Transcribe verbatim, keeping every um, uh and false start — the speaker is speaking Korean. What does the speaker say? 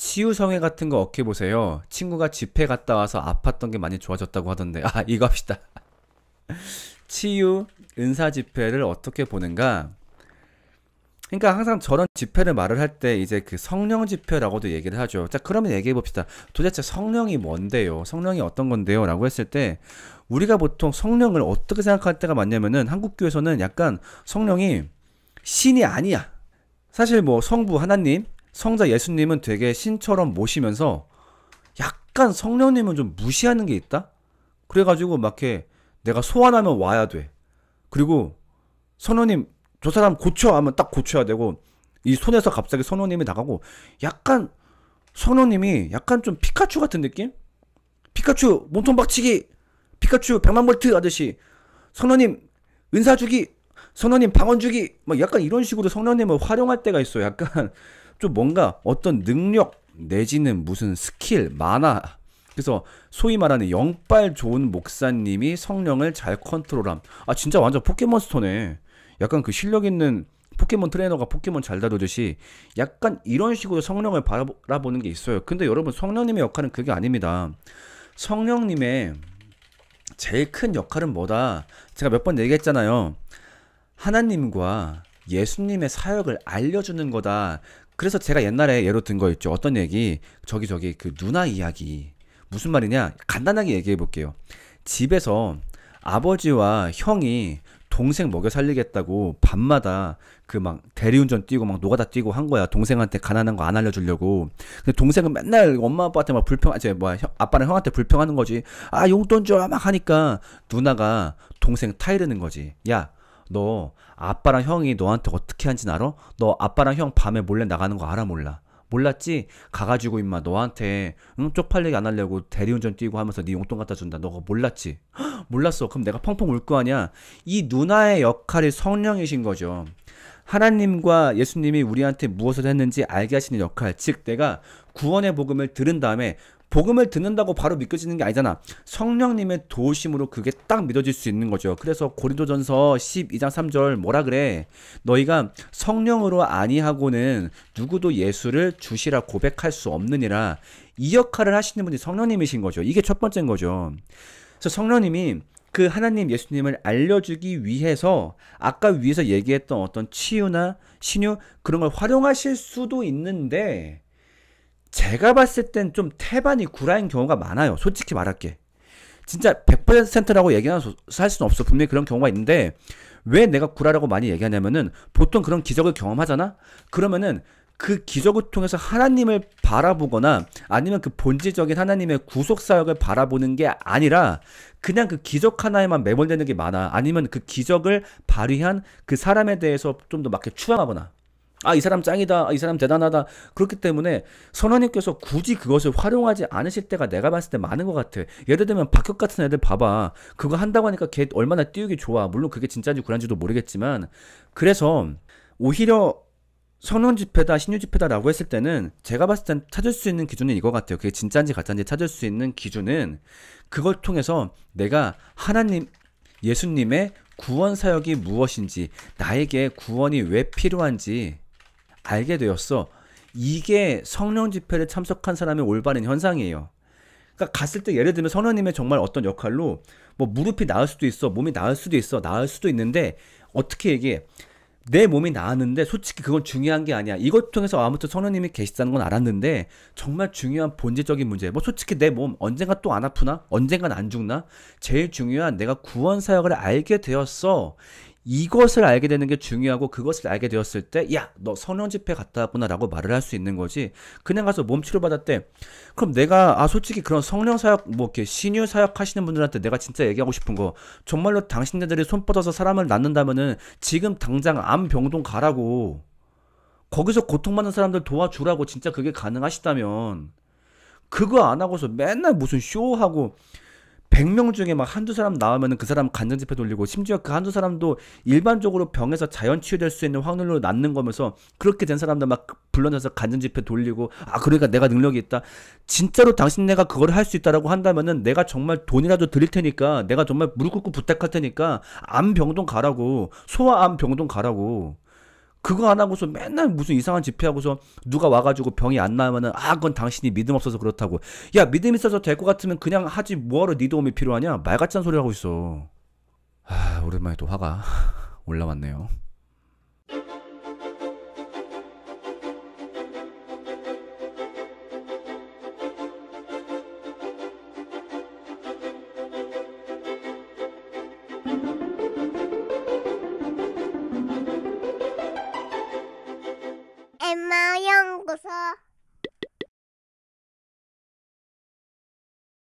치유성애 같은 거 어깨 보세요. 친구가 집회 갔다 와서 아팠던 게 많이 좋아졌다고 하던데. 아, 이거 합시다. 치유 은사 집회를 어떻게 보는가? 그러니까 항상 저런 집회를 말을 할 때 이제 그 성령 집회라고도 얘기를 하죠. 자, 그러면 얘기해 봅시다. 도대체 성령이 뭔데요? 성령이 어떤 건데요? 라고 했을 때 우리가 보통 성령을 어떻게 생각할 때가 많냐면은 한국 교회에서는 약간 성령이 신이 아니야. 사실 뭐 성부 하나님, 성자 예수님은 되게 신처럼 모시면서 약간 성령님은 좀 무시하는 게 있다? 그래가지고 막 이렇게 내가 소환하면 와야 돼. 그리고 성령님 저 사람 고쳐 하면 딱 고쳐야 되고 이 손에서 갑자기 성령님이 나가고 약간 성령님이 약간 좀 피카츄 같은 느낌? 피카츄 몸통 박치기 피카츄 백만 볼트 하듯이 성령님 은사 주기 성령님 방언 주기 막 약간 이런 식으로 성령님을 활용할 때가 있어요. 약간 좀 뭔가 어떤 능력 내지는 무슨 스킬 만화 그래서 소위 말하는 영빨 좋은 목사님이 성령을 잘 컨트롤함. 아 진짜 완전 포켓몬스터네. 약간 그 실력 있는 포켓몬 트레이너가 포켓몬 잘 다루듯이 약간 이런 식으로 성령을 바라보는 게 있어요. 근데 여러분 성령님의 역할은 그게 아닙니다. 성령님의 제일 큰 역할은 뭐다? 제가 몇 번 얘기했잖아요. 하나님과 예수님의 사역을 알려주는 거다. 그래서 제가 옛날에 예로 든 거 있죠. 어떤 얘기? 저기 저기 그 누나 이야기. 무슨 말이냐? 간단하게 얘기해 볼게요. 집에서 아버지와 형이 동생 먹여 살리겠다고 밤마다 그 막 대리운전 뛰고 막 노가다 뛰고 한 거야. 동생한테 가난한 거 안 알려주려고. 근데 동생은 맨날 엄마 아빠한테 막 불평, 아, 뭐야, 형, 아빠랑 형한테 불평하는 거지. 아, 용돈 줘. 막 하니까 누나가 동생 타이르는 거지. 야, 너 아빠랑 형이 너한테 어떻게 한지 알아? 너 아빠랑 형 밤에 몰래 나가는 거 알아 몰라? 몰랐지? 가가지고 임마 너한테 응? 쪽팔리게 안 하려고 대리운전 뛰고 하면서 네 용돈 갖다 준다. 너가 몰랐지? 헉, 몰랐어. 그럼 내가 펑펑 울 거 아니야? 이 누나의 역할이 성령이신 거죠. 하나님과 예수님이 우리한테 무엇을 했는지 알게 하시는 역할. 즉 내가 구원의 복음을 들은 다음에 복음을 듣는다고 바로 믿겨지는 게 아니잖아. 성령님의 도우심으로 그게 딱 믿어질 수 있는 거죠. 그래서 고린도전서 십이 장 삼 절 뭐라 그래? 너희가 성령으로 아니하고는 누구도 예수를 주시라 고백할 수 없느니라. 이 역할을 하시는 분이 성령님이신 거죠. 이게 첫 번째인 거죠. 그래서 성령님이 그 하나님 예수님을 알려주기 위해서 아까 위에서 얘기했던 어떤 치유나 신유 그런 걸 활용하실 수도 있는데 제가 봤을 땐 좀 태반이 구라인 경우가 많아요. 솔직히 말할게. 진짜 백 퍼센트라고 얘기할 수는 없어. 분명히 그런 경우가 있는데 왜 내가 구라라고 많이 얘기하냐면은 보통 그런 기적을 경험하잖아? 그러면은 그 기적을 통해서 하나님을 바라보거나 아니면 그 본질적인 하나님의 구속사역을 바라보는 게 아니라 그냥 그 기적 하나에만 매몰되는 게 많아. 아니면 그 기적을 발휘한 그 사람에 대해서 좀 더 막 추앙하거나 아, 이 사람 짱이다. 아, 이 사람 대단하다. 그렇기 때문에 선원님께서 굳이 그것을 활용하지 않으실 때가 내가 봤을 때 많은 것 같아. 예를 들면 박혁 같은 애들 봐봐. 그거 한다고 하니까 걔 얼마나 띄우기 좋아. 물론 그게 진짜인지 구란지도 모르겠지만 그래서 오히려 성령 집회다 신유 집회다라고 했을 때는 제가 봤을 땐 찾을 수 있는 기준은 이거 같아요. 그게 진짜인지 가짜인지 찾을 수 있는 기준은 그걸 통해서 내가 하나님 예수님의 구원 사역이 무엇인지 나에게 구원이 왜 필요한지 알게 되었어. 이게 성령 집회를 참석한 사람의 올바른 현상이에요. 그러니까 갔을 때 예를 들면 성령님의 정말 어떤 역할로 뭐 무릎이 나을 수도 있어. 몸이 나을 수도 있어. 나을 수도 있는데 어떻게 얘기해? 내 몸이 나았는데 솔직히 그건 중요한 게 아니야. 이것 통해서 아무튼 성령님이 계시다는 건 알았는데 정말 중요한 본질적인 문제. 뭐 솔직히 내 몸 언젠가 또 안 아프나? 언젠간 안 죽나? 제일 중요한 내가 구원 사역을 알게 되었어. 이것을 알게 되는 게 중요하고 그것을 알게 되었을 때 야, 너 성령 집회 갔다 왔구나 라고 말을 할 수 있는 거지. 그냥 가서 몸 치료 받았대. 그럼 내가 아 솔직히 그런 성령 사역 뭐 이렇게 신유 사역 하시는 분들한테 내가 진짜 얘기하고 싶은 거 정말로 당신네들이 손 뻗어서 사람을 낳는다면은 지금 당장 암 병동 가라고 거기서 고통받는 사람들 도와주라고 진짜 그게 가능하시다면 그거 안 하고서 맨날 무슨 쇼하고 백 명 중에 막 한두 사람 나오면은 그 사람 간증집회 돌리고 심지어 그 한두 사람도 일반적으로 병에서 자연 치유될 수 있는 확률로 낫는 거면서 그렇게 된 사람들 막 불러내서 간증집회 돌리고 아 그러니까 내가 능력이 있다. 진짜로 당신네가 그걸 할 수 있다라고 한다면은 내가 정말 돈이라도 드릴 테니까 내가 정말 무릎 꿇고 부탁할 테니까 암 병동 가라고 소아암 병동 가라고 그거 안 하고서 맨날 무슨 이상한 집회하고서 누가 와가지고 병이 안 나으면은 아 그건 당신이 믿음 없어서 그렇다고. 야 믿음 있어서 될 것 같으면 그냥 하지 뭐하러 네 도움이 필요하냐. 말 같지 않은 소리 하고 있어. 아 오랜만에 또 화가 올라왔네요.